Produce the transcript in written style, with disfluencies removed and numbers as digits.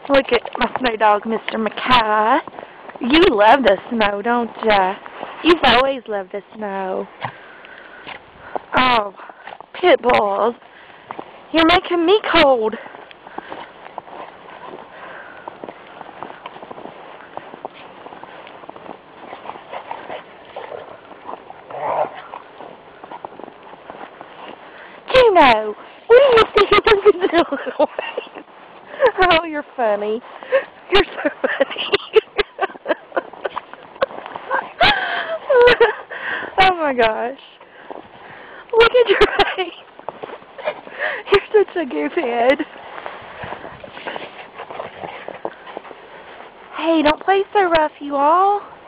Look at my snow dog, Mr. Makai. You love the snow, don't ya? You've always loved the snow. Oh, pit bulls. You're making me cold. Juno, what do you think you're going to do, little face? Oh, you're funny. You're so funny. Oh my gosh. Look at your face. You're such a goofhead. Hey, don't play so rough, you all.